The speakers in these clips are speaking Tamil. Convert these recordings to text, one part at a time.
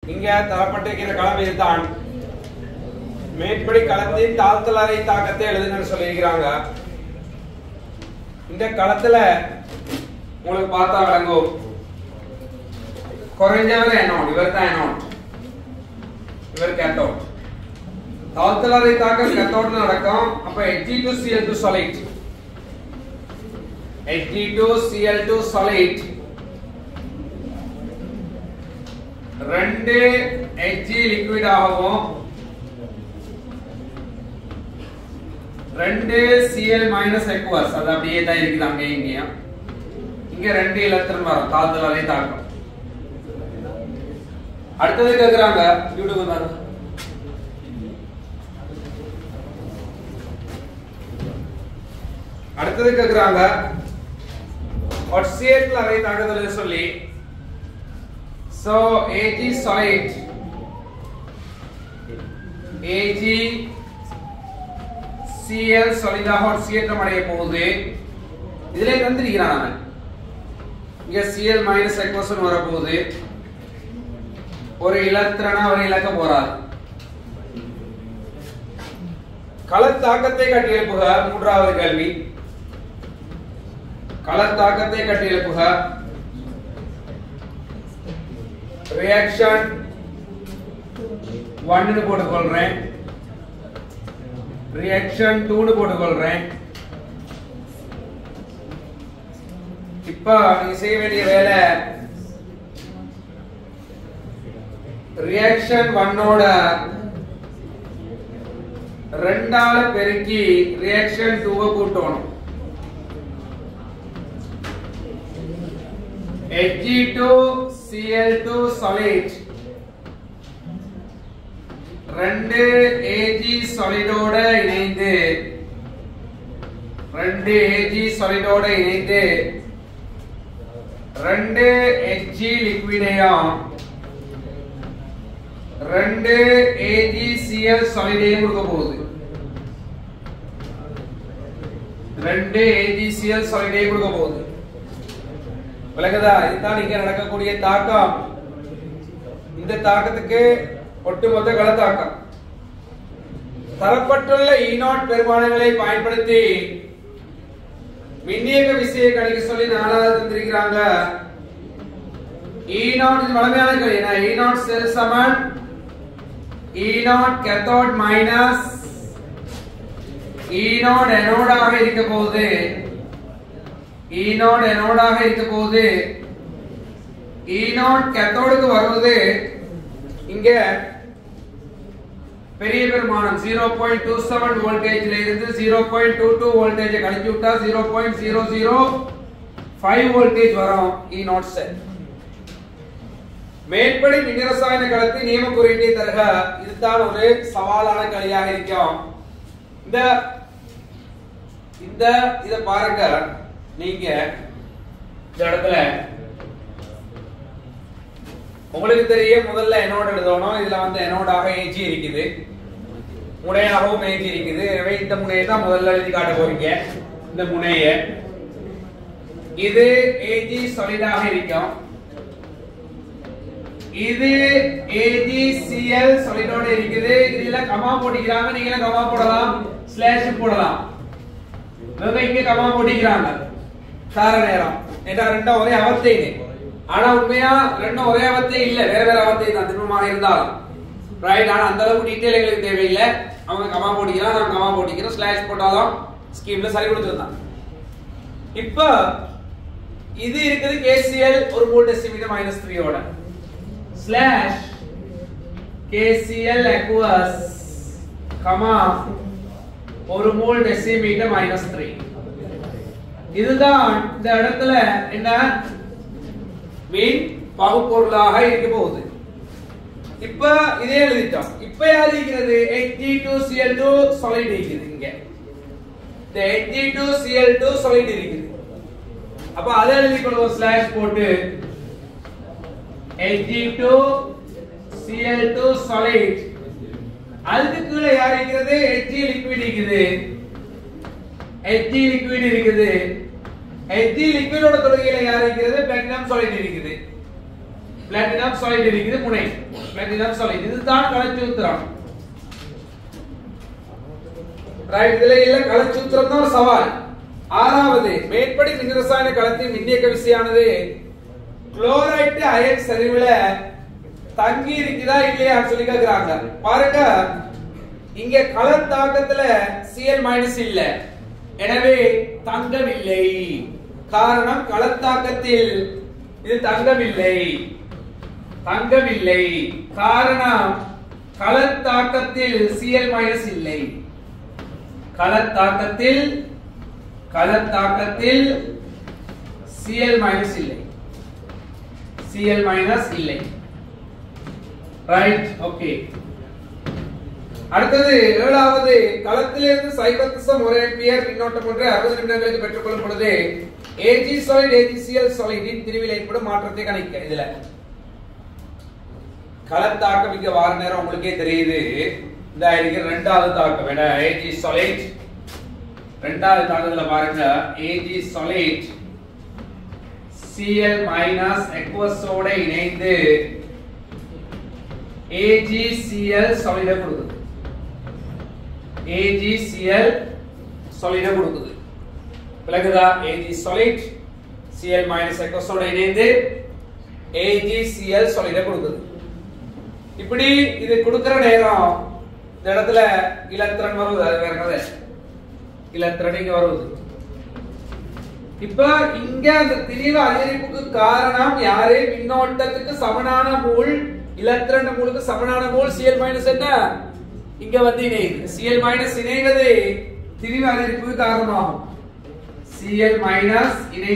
இங்க தரப்பட்டிருக்கிற களம் இதுதான். மேற்படி களத்தின் தாழ்த்தல் அறை தாக்கத்தை எழுதுங்கன்னு சொல்லியிருக்கிறாங்க. இந்த களத்துல உங்களுக்கு பார்த்தா விளங்கும். குறைஞ்சவர் எனோட், இவர் தான் எனோட், இவர் கேத்தோட். தாழ்த்தல் அறை தாக்கம் கேத்தோட்ல நடக்கும். அப்ப Hg2Cl2 solid, Hg2Cl2 solid 2 Hg liquid ஆகவும் 2 Cl aqueous அது அப்படியே தான் இருக்குது. அங்க இங்க 2 எலக்ட்ரான் வரும் தாழ்த்தல் அறை தாக்கம். அடுத்தது கேக்குறாங்க யூடியூப் வந்தாங்க. அடுத்தது கேக்குறாங்க ஒட்சியேட்ல அறை தாக்குதல் சொல்லி. So Ag solid, Ag Cl solid ஒட்சியேற்றம் அடைய போகுது. இதிலே தந்திருக்கிறான் இங்க Cl aqueous வர போகுது. ஒரு எலக்ட்ரானை அவர் இழக்க போறார். களத்தாக்கத்தை கட்டி எழுப்புக. மூன்றாவது கேள்வி, களத்தாக்கத்தை கட்டி எழுப்புக. ரியாக்ஷன் 1 னு போட்டுக்கொள்றேன், ரியாக்ஷன் 2 னு போட்டுக்கொள்றேன். இப்ப நீங்க செய்ய வேண்டிய வேலை ரியாக்ஷன் 1 ஓட 2 ஆல பெருக்கி ரியாக்ஷன் 2 கூட்டணும். Hg2Cl2 solid 2 Ag solid ஓட இணைந்து 2 Ag solid ஓட இணைந்து 2 Hg liquidையும் 2 AgCl solidையும் கொடுக்க போகுது. 2 AgCl solidையும் கொடுக்க போகுது. விளங்குதா? இதுதான் இங்க நடக்கக்கூடிய தாக்கம். இந்த தாக்கத்துக்கு ஒட்டுமொத்த களத்தாக்கம். தரப்பட்டுள்ள E0 பெருமானங்களை பயன்படுத்தி மின்னியக்க விசையை கணிக்க சொல்லி 4வது தந்திருக்கிறாங்க. E0 வளமையான கேள்வி. E0 செல் சமன் E0 cathode minus E0 anode ஆக இருக்க போகுது. E0 anode ஆக இருக்க போகுது. E0 cathode வருவது இங்க பெரிய பெருமானம் 0.27 வோல்டேஜ்ல இருந்து 0.22 வோல்டேஜ் கழிச்சு விட்டா 0.005 வோல்டேஜ் வரும் E0 செல். மேற்படி மின்னிரசாயன களத்தின் நியம குறியீட்டை தருக. இதுதான் ஒரு சவாலான களியாக இருக்கும். இத பாருங்க. நீங்க இந்த இடத்துல உங்களுக்கு தெரியும், முதல்ல எனோட் எழுதணும். இதுல எனோடாக Ag இருக்குது, முனையாகவும் Ag இருக்குது. எனவே இந்த முனையை தான் முதல்ல எழுதி காட்ட போறீங்க. இந்த முனைய இது Ag சாலிடாக இருக்கும். இது AgCl சாலிடோட இருக்குது. இதுல கமா போட்டுக்கிறாங்க. நீங்க கமா போடலாம், ஸ்லாஷ் போடலாம். இங்க கமா போட்டுக்கிறாங்க. சார நேரம் ஏன்னா ரெண்டும் ஒரே அவஸ்தை. ஆனா உண்மையா ரெண்டும் ஒரே அவஸ்தை இல்ல, வேற வேற அவஸ்தை தான் திரும்பமாக இருந்தாலும். ரைட்? ஆனா அந்த அளவுக்கு டீடைல் எங்களுக்கு தேவையில்லை. அவங்க கமா போட்டுக்கிறான், நான் கமா போட்டுக்கிறோம். ஸ்லாஷ் போட்டாலும் ஸ்கீம்ல சரி கொடுத்துருந்தான். இப்ப இது இருக்குது KCl ஒரு மோல் டெசிமீட்டர் -3 ஓட ஸ்லாஷ் KCl aqueous கமா ஒரு மோல் டெசிமீட்டர் -3. இதுதான் இந்த இடத்துல என்ன மீன் பகுப்பொருளாக இருக்க போகுது. இப்ப இதே எழுதிட்டோம். இப்ப யார் இருக்கிறது? Hg2Cl2 solid இருக்குது. இங்க இந்த Hg2Cl2 solid இருக்குது. அப்ப அதை எழுதிக்கொள்வோம். ஸ்லாஷ் போட்டு Hg2Cl2 solid. அதுக்கு கீழே யார் இருக்கிறது? Hg liquid இருக்குது. Hg liquid இருக்குது. Hg liquid ஓட தொடுகையில யார் இருக்கிறது? platinum solid இருக்குது. platinum solid இருக்குது முனை. platinum solid. இதுதான் கலச்சூத்திரம். ரைட், இதுல இல்ல கலச்சூத்திரம் தான் ஒரு சவால். ஆறாவது, மேற்படி மின்ரசாயன களத்தின் மின்னியக்க விசையானது குளோரைட் அயன் சரிவுல தங்கி இருக்குதா இல்லையா சொல்லி கேக்குறாங்க. பாருங்க, இங்க கலர் தாக்கத்துல Cl- இல்ல, எனவே தங்கவில்லை. காரணம் கலர் தாக்கத்தில் இது தங்கவில்லை. காரணம் கலர் தாக்கத்தில் Cl- இல்லை. கலர் தாக்கத்தில் Cl- இல்லை. Right, okay. அடுத்தது ஏழாவது, களத்திலிருந்து 0.1 ஆம்பியர் மின்னோட்டம் ஒன்று 60 நிமிடங்களுக்கு பெற்றுக்கொள்ளும் பொழுது Ag solid AgCl solidin திரிவில் ஏற்படும் மாற்றத்தை கணிக்க. இதுல களத் தாக்கம் இங்க வார நேரம் உங்களுக்கே தெரியுது. இந்த ஐடிக்கு இரண்டாவது தாக்கம் என்ன, Ag solid. இரண்டாவது தாக்கத்துல பாருங்க, Ag solid Cl- aqueous-ஓட இணைந்து AgCl solid கொடுக்குது. AgCl solid கொடுக்குது. விளங்குதா? Ag solid Cl- aqueous-ஓட இணைந்து AgCl solid கொடுக்குது. இப்படி இது கொடுக்கிற நேரம் இந்த இடத்துல இலத்திரன் வருது. அது வேற கதை. இலத்திரன் இங்க வருது. இப்ப இங்க அந்த திரிவு அதிகரிப்புக்கு காரணம் யாரு? மின்னோட்டத்துக்கு சமனான மூல், இலத்திரன் மூலுக்கு சமனான மூல் Cl- என்ன இங்க வந்து இணையுது. Cl- இணைவது திரிவு அதிகரிப்புக்கு காரணமாகும். Cl-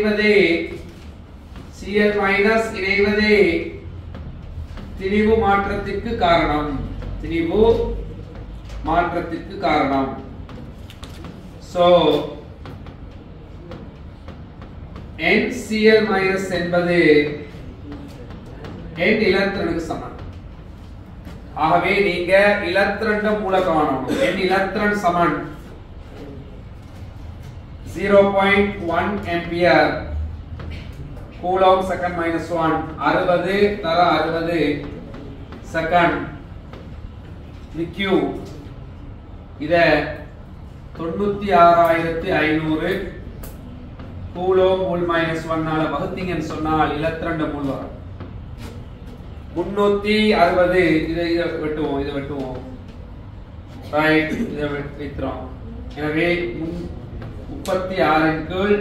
இணைவதே திரிவு மாற்றத்திற்கு காரணம். So NCl- என்பது N இலத்திரனுக்கு சமம். ஆகவே நீங்க இலத்திரன் மூல காணணும். N இலத்திரன் சமன் 0.1 ஆம்பியர் கூலோம் செகண்ட் -1 60 தர 60 செகண்ட் Q இத 96500 கூலோம் மூல் -1 நால வகுத்தீங்கன்னு சொன்னால் இலத்திரன் மூல் வரும் 360. இதை வெட்டுவோம். ரைட், இதை வைக்கிறோம். எனவே 36 இன் கீழ்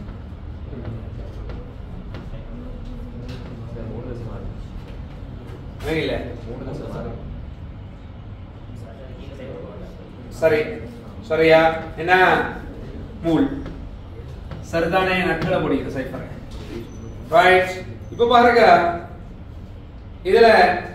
சரியா என்ன மூல் சரிதானே? நக்கல முடியுது சைஃபர். ரைட், இப்ப பாருங்க, இதுல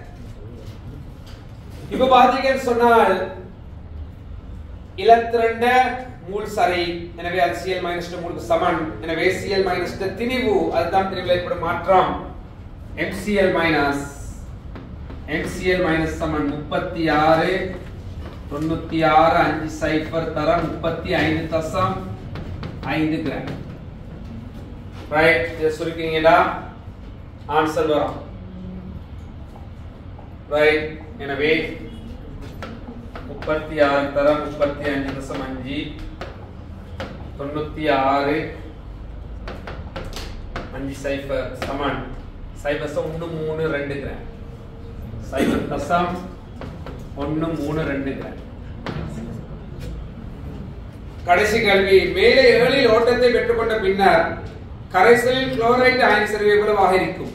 இப்ப பாத்தீங்கன்னு சொன்னால் இலத்திரண்ட மூல் சரி, எனவே அது Cl- மூலுக்கு சமன். எனவே Cl- திணிவு, அதுதான் திணிவில் ஏற்படும் மாற்றம். MCl- சமன் 36 96 5 சைபர் தர 35.5 கிராம். ரைட், இதை சுருக்கிங்கடா ஆன்சர் வரும். ரைட், எனவே 36 தர 35.5 96 5 சைபர் சமன் 0.132 கிராம். 0.132 கிராம். கடைசி கேள்வி, மேலே ஏழில் ஓட்டத்தை பெற்றுக்கொண்ட பின்னர் கரைசலில் குளோரைட் அயன் செறிவு எவ்வளவாக இருக்கும்?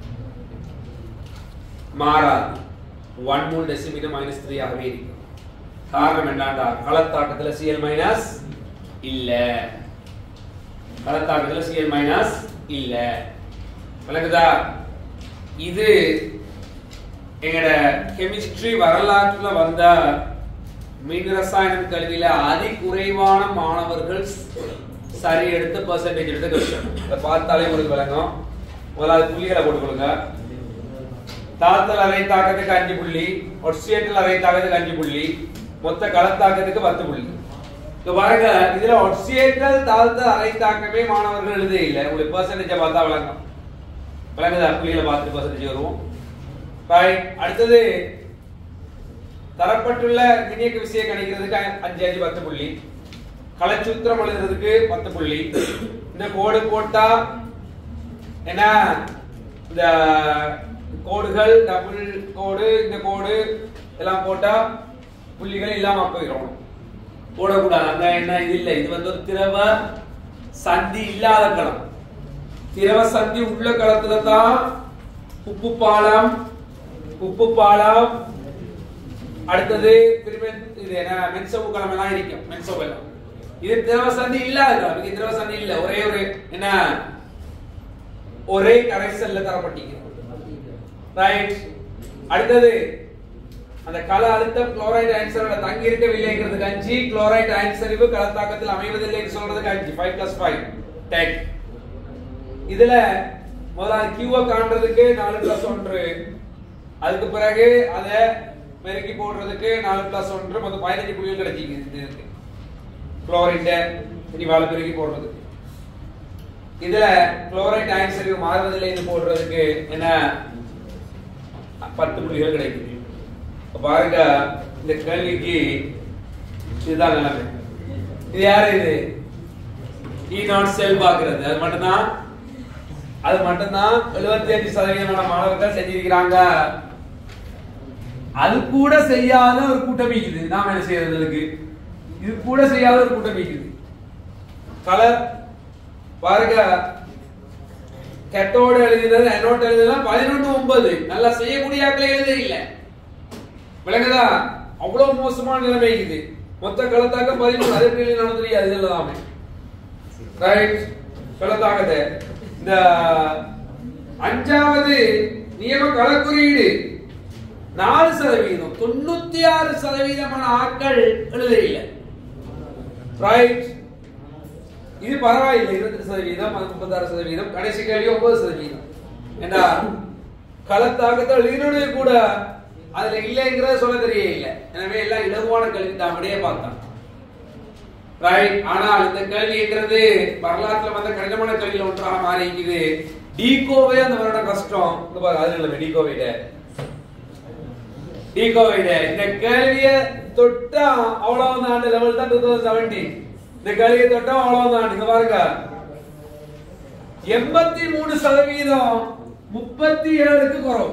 மாறாது. 1 மோல் டெசிமீட்டர் -3 ஆகவே இருக்கும். காரணம் என்னடா? கலத்தாட்டத்துல Cl- இல்ல. கலத்தாட்டத்துல Cl- இல்ல. விளங்குதா? இது எங்கட கெமிஸ்ட்ரி வரலாற்றுல வந்த மின் ரசாயனம் கல்வியில அதி குறைவான மாணவர்கள் சரி எடுத்த பெர்சன்டேஜ் எடுத்த கொஸ்டின். இத பார்த்தாலே உங்களுக்கு விளங்கும். முதல்ல புள்ளிகளை போட்டுக்கொள்ளுங்க. தாழ்த்தல் அரை தாக்கத்துக்கு 5 புள்ளி, ஒட்சியேட்டல் அரை தாக்கத்துக்கு 5 புள்ளி, மொத்த கலத்தாக்கத்துக்கு 10 புள்ளி. இப்ப பாருங்க, இதுல ஒட்சியேட்டல் தாழ்த்தல் அரை தாக்கமே மாணவர்கள் எழுதே இல்லை. உங்களுக்கு பெர்சன்டேஜ் பார்த்தா விளங்கும். விளங்குதா? புள்ளிகளை பார்த்து பெர்சன்டேஜ் வருவோம். ரைட். அடுத்தது தரப்பட்டுள்ள மின்னியக்கு விசையை கணிக்கிறதுக்கு 5 5 10 புள்ளி, கலச்சூத்திரம் எழுதுறதுக்கு 10 புள்ளி. இந்த கோடு போட்டா என்ன, இந்த கோடுகள் டபுள் கோடு இந்த கோடு எல்லாம் போட்டா புள்ளிகள் இல்லாம போயிடும், போடக்கூடாது. அந்த என்ன இது இல்ல, இது வந்து ஒரு திரவ சந்தி இல்லாத களம். திரவ சந்தி உள்ள களத்துல தான் உப்பு பாலம் அடுத்தது இது என்ன மென்சவு களம் எல்லாம் இருக்கும். மென்சவு எல்லாம் இது திரவ சந்தி இல்லாத களம். இது திரவ சந்தி இல்ல, ஒரே ஒரு என்ன ஒரே கரைசல்ல தரப்பட்டிருக்கு. ரைட். அடுத்தது அந்த கல அழுத்தம் குளோரைடு ஆன்சரோட தங்கி இருக்கவில்லைங்கிறதுக்கு 5, குளோரைடு ஆன்சரிவு கலத்தாக்கத்தில் அமைவதில்லை என்று சொல்றதுக்கு 5, 5 + 5 10. இதுல முதல்ல கியூவை காண்றதுக்கு 4 + 1, அதுக்கு பிறகு அத பெருக்கி போடுறதுக்கு 4 + 1 மொத்தம் 15 புள்ளிகள் கிடைச்சிருக்கு. குளோரைட இனிவால பெருக்கி போடுறதுக்கு இதுல குளோரைடு ஆன்சரிவு மாறுவதில்லை என்று போடுறதுக்கு என்ன 10 புள்ளிகள் கிடைக்குது. பாருங்க இந்த கேள்விக்கு இதுதான் நிலைமை. இது யாரு, இது E0 செல் பாக்குறது. அது மட்டும்தான் 75% மாணவர்கள் செஞ்சிருக்கிறாங்க. அது கூட செய்யாத ஒரு கூட்டம் இருக்குது. நாம என்ன செய்யறதுக்கு இது கூட செய்யாத ஒரு கூட்டம் இருக்குது. கலர் பாருங்க, கேத்தோட எழுதினது அனோட் எழுதினது 11 9 நல்லா செய்யக்கூடிய ஆட்களே எழுத இல்ல. விளங்குதா? அவ்வளவு மோசமான நிலைமை இருக்குது. மொத்த கலத்தாக்கம் 13 அது எப்படி நடந்து தெரியாது. இதெல்லாமே ரைட். கலத்தாக்கத்தை இந்த 5வது நியம கலக்குறியீடு 4% 96% ஆட்கள் எழுத இல்ல. ரைட். இது பரவாயில்லை. 28%, 36%, கடைசி கேள்வி 9%. ஏன்னா கலத்தாக்கத்தை எழுதினோட கூட அதுல இல்லைங்கிறத சொல்ல தெரியல. எனவே எல்லாம் இலகுவான கேள்வி தான், அப்படியே பார்த்தோம். ரைட். ஆனால் இந்த கேள்விங்கிறது வரலாற்றுல வந்த கடினமான கேள்வியில ஒன்றாக மாறி இருக்குது. டீகோவே அந்த வருட கஷ்டம். அது இல்ல டீகோவைட இந்த கேள்வியை தொட்டா அவ்வளவுதான். அந்த லெவல் தான் 2017. இந்த கேள்வியை தொட்டா அவ்வளவுதான். இங்க பாருங்க 83% 37க்கு குறைவு.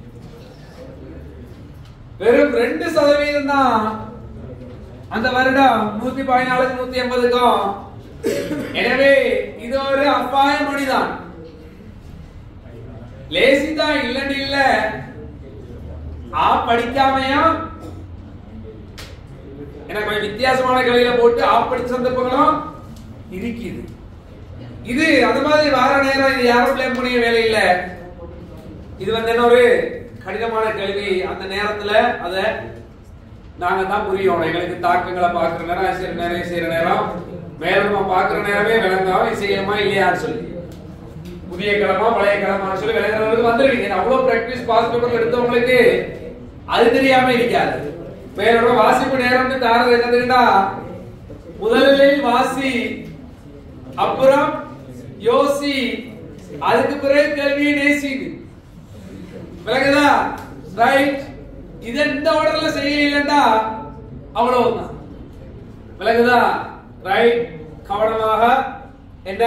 வெறும் 2% தான் அந்த வருடம் 114 180க்கும். எனவே இது ஒரு அபாய மொழிதான். லேசிதான் இல்லன்னு இல்ல. படிக்காமையா எனக்கு கொஞ்சம் வித்தியாசமான கலையில போட்டு படிச்ச சந்தர்ப்பங்களும் இருக்குது. இது அந்த மாதிரி வார நேரம் இது யாரும் பிளேம் பண்ணிய வேலை இல்ல. இது வந்து என்ன ஒரு கடினமான கேள்வி. அந்த நேரத்துல அத நாங்க தான் புரியணும். எங்களுக்கு தாக்கங்களை பாக்குற நேரம் நிறைய செய்யற நேரம் மேலமா பாக்குற நேரமே விளங்காம செய்யணுமா இல்லையான்னு சொல்லி புதிய கிழமா பழைய கிழமான்னு சொல்லி விளங்குறவங்களுக்கு வந்துருவீங்க. அவ்வளவு பிராக்டிஸ் பாஸ் பேப்பர் எடுத்தவங்களுக்கு அது தெரியாம இருக்காது. மேலோட வாசிப்பு நேரம்னு தாரது என்னதுன்னா முதலில் வாசி, அப்புறம் யோசி, அதுக்கு பிறகு கேள்வியை நேசி. விளங்குதா? ரைட். இது எந்த ஆர்டர்ல செய்யலண்டா அவ்வளவுதான். விளங்குதா? ரைட். கவனமாக என்ன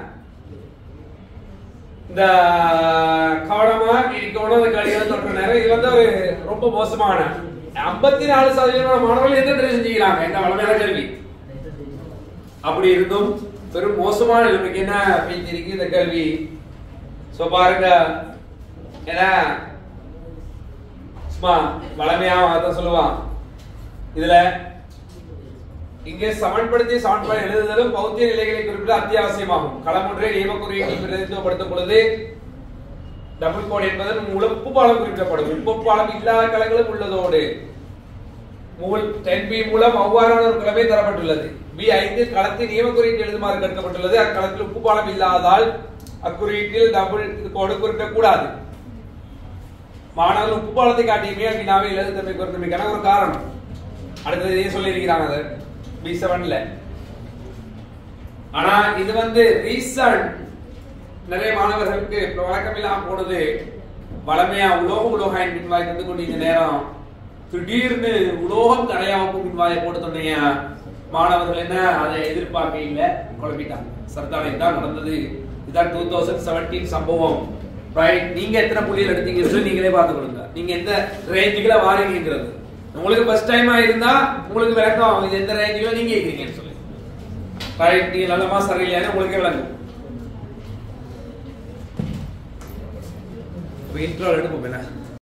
இந்த கவனமா இருக்கணும். அந்த கல்வியை தொற்ற நேரம் இது வந்து ஒரு ரொம்ப மோசமான 54% மாணவர்கள் எந்த தெரிவு செஞ்சுக்கிறாங்க. இந்த வளமையான கல்வி அப்படி இருந்தும் பெரும் மோசமான நிலைமைக்கு என்ன பேஞ்சிருக்கு இந்த கல்வி. சோ பாருங்க என்ன சும்மா வளமையா அதான் சொல்லுவான். இதுல இங்கே சமன்படுத்தி எழுதுதலும் பௌத்திய நிலைகளை குறிப்பிட அத்தியாவசியமாகும். களம் ஒன்றை நியம குறியீட்டில் பிரதிநிதித்துவப்படுத்தும் பொழுது டபுள் கோட் என்பதன் மூலம் உப்பு பாலம் குறிப்பிடப்படும். உப்பு பாலம் இல்லாத களங்களும் உள்ளதோடு 10B மூலம் அவ்வாறான ஒரு கிழமை தரப்பட்டுள்ளது. B5 களத்தின் நியம குறியீட்டு எழுதுமாறு கேட்கப்பட்டுள்ளது. அக்களத்தில் உப்பு பாலம் இல்லாதால் அக்குறியீட்டில் டபுள் கோடு குறிப்பிடக்கூடாது. மாணவர்கள் உப்பு பாலத்தை காட்டியுமே வினாவை எழுதுதன்மை குறித்தமைக்கான ஒரு காரணம். அடுத்தது இதையும் சொல்லி இருக்கிறாங்க B7ல. ஆனா இது வந்து ரீசன் நிறைய மாணவர்களுக்கு வழக்கம் இல்லாம போனது. வளமையா உலோகாயின் மின்வாய் தந்து கொண்டு இந்த நேரம் திடீர்னு உலோகம் தடையாவுக்கும் மின்வாயை போட்டு சொன்னீங்க மாணவர்கள் என்ன அதை எதிர்பார்க்க இல்ல குழப்பிட்டாங்க. சர்தார் இதான் நடந்தது. இதான் 2017 சம்பவம். ரைட், நீங்க எத்தனை புள்ளிகள் எடுத்தீங்கன்னு சொல்லி நீங்களே பார்த்துக்கொள்ளுங்க. நீங்க எந்த ரேஞ்சுக்குள்ள வாரீங்கிறது உங்களுக்கு ஃபர்ஸ்ட் டைமா இருந்தா உங்களுக்கு விளக்கம் இது எந்த ரேஞ்சுக்குள்ள நீங்க இருக்கீங்கன்னு சொல்லி. ரைட், நீங்க நல்லமா சரியில்லைன்னு உங்களுக்கு விளங்கும். இன்ட்ரோ எடுப்போம் என்ன